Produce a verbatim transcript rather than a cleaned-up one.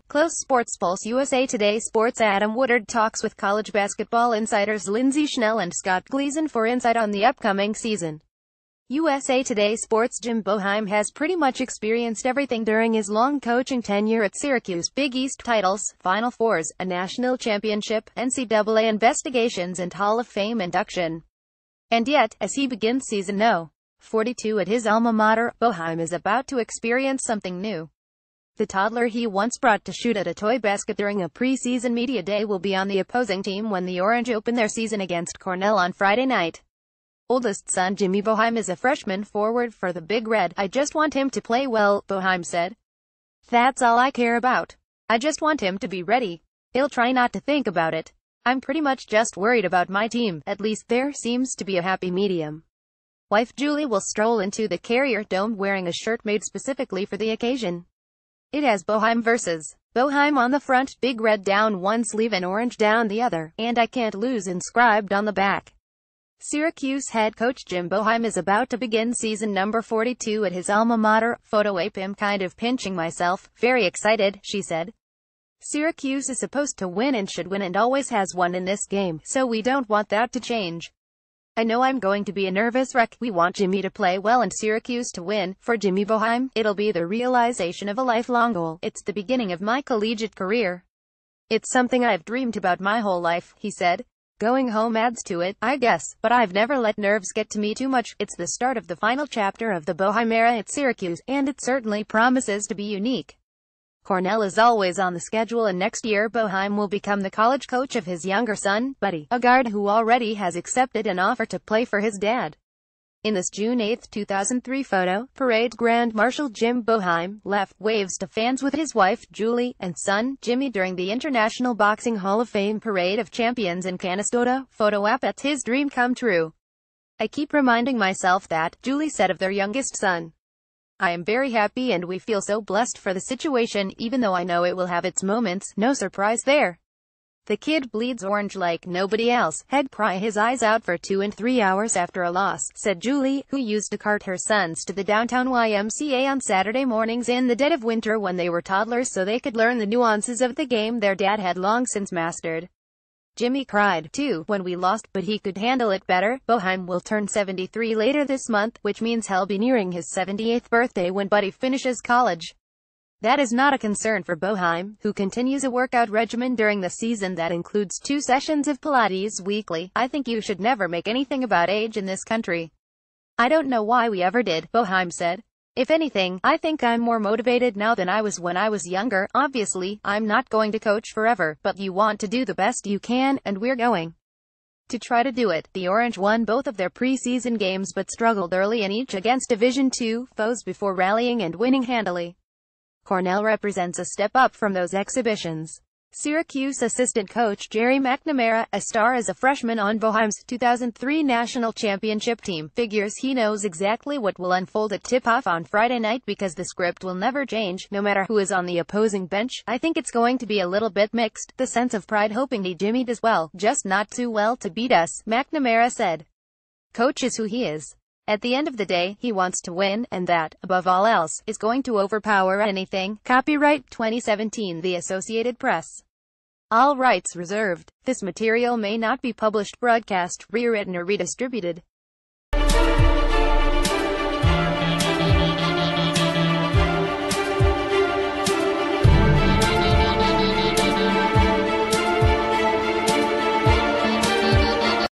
Close Sports Pulse U S A Today Sports Adam Woodard talks with college basketball insiders Lindsey Schnell and Scott Gleason for insight on the upcoming season. U S A Today Sports' Jim Boeheim has pretty much experienced everything during his long coaching tenure at Syracuse: Big East titles, Final Fours, a national championship, N C double A investigations and Hall of Fame induction. And yet, as he begins season no. forty-two at his alma mater, Boeheim is about to experience something new. The toddler he once brought to shoot at a toy basket during a preseason media day will be on the opposing team when the Orange open their season against Cornell on Friday night. Oldest son Jimmy Boeheim is a freshman forward for the Big Red. "I just want him to play well," Boeheim said. "That's all I care about. I just want him to be ready. He'll try not to think about it. I'm pretty much just worried about my team." At least there seems to be a happy medium. Wife Julie will stroll into the Carrier Dome wearing a shirt made specifically for the occasion. It has Boeheim versus Boeheim on the front, Big Red down one sleeve and Orange down the other, and "I can't lose" inscribed on the back. Syracuse head coach Jim Boeheim is about to begin season number forty-two at his alma mater. Photo ape "I'm kind of pinching myself. Very excited," she said. "Syracuse is supposed to win and should win and always has won in this game, so we don't want that to change. I know I'm going to be a nervous wreck. We want Jimmy to play well and Syracuse to win. For Jimmy Boeheim, it'll be the realization of a lifelong goal. It's the beginning of my collegiate career. It's something I've dreamed about my whole life," he said. "Going home adds to it, I guess, but I've never let nerves get to me too much. It's the start of the final chapter of the Boeheim era at Syracuse, and it certainly promises to be unique. Cornell is always on the schedule, and next year Boeheim will become the college coach of his younger son, Buddy, a guard who already has accepted an offer to play for his dad." In this June eighth two thousand three photo, Parade Grand Marshal Jim Boeheim left waves to fans with his wife, Julie, and son, Jimmy during the International Boxing Hall of Fame Parade of Champions in Canastota. Photo app "It's his dream come true. I keep reminding myself that," Julie said of their youngest son. "I am very happy and we feel so blessed for the situation, even though I know it will have its moments. No surprise there. The kid bleeds orange like nobody else. He'd cry his eyes out for two and three hours after a loss," said Julie, who used to cart her sons to the downtown Y M C A on Saturday mornings in the dead of winter when they were toddlers so they could learn the nuances of the game their dad had long since mastered. "Jimmy cried, too, when we lost, but he could handle it better." Boeheim will turn seventy-three later this month, which means he'll be nearing his seventy-eighth birthday when Buddy finishes college. That is not a concern for Boeheim, who continues a workout regimen during the season that includes two sessions of Pilates weekly. "I think you should never make anything about age in this country. I don't know why we ever did," Boeheim said. "If anything, I think I'm more motivated now than I was when I was younger. Obviously, I'm not going to coach forever, but you want to do the best you can, and we're going to try to do it." The Orange won both of their preseason games but struggled early in each against Division two foes before rallying and winning handily. Cornell represents a step up from those exhibitions. Syracuse assistant coach Jerry McNamara, a star as a freshman on Boeheim's two thousand three national championship team, figures he knows exactly what will unfold at tip-off on Friday night because the script will never change, no matter who is on the opposing bench. "I think it's going to be a little bit mixed. The sense of pride hoping he Jimmy does well, just not too well to beat us," McNamara said. "Coach is who he is. At the end of the day, he wants to win, and that, above all else, is going to overpower anything." Copyright twenty seventeen The Associated Press. All rights reserved. This material may not be published, broadcast, rewritten or redistributed.